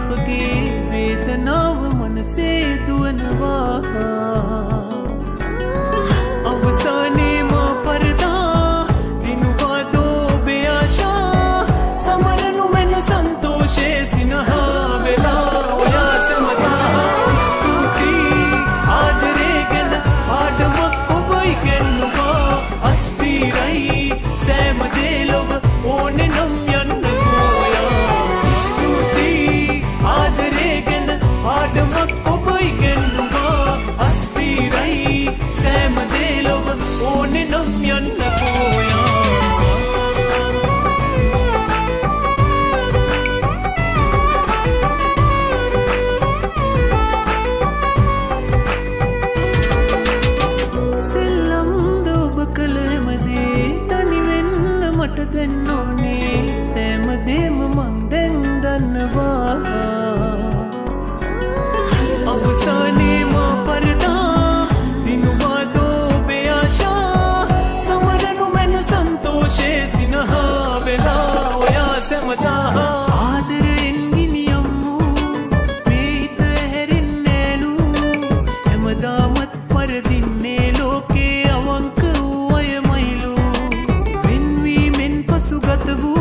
ඔබගේ වේදනාව මනසේ දුවනවා අවසානයේ මා පරදා දිනුවා දෝ ඔබේ ආශා සමරනු මෙන්න සන්තෝෂේ සිනහා වෙලා ඔයා සමතා ස්තුතියි ආදරේ ගැන පාඩමක් ඔබ ඉගෙනුවා අස්තිරයි සෑම දේ ලොව ඕනේ නම් යන්න ගෝයා ස්තුතියි ආදරේ ගැන පාඩමක් ඔබ ඉගෙනුවා අස්තිරයි සෑම දේ ලොව ඕනේ නම් යන්න ගෝයා මට දැන් ඕනේ සෑම දේම මං දැන් දන්නවා අවසානයේ මා පරදා දිනුවා දෝ ඔබේ ආශා සමරනු මෙන්න සන්තෝෂේ සිනහා වෙලා ඔයා සැමතා ආදරයෙන් ගිනියම්මු මේ හිත හැරෙන්නෑලු හැමදාමත් පරදින්නේ ලෝකේ අවංක වූ අයමයිලු සුගත වූ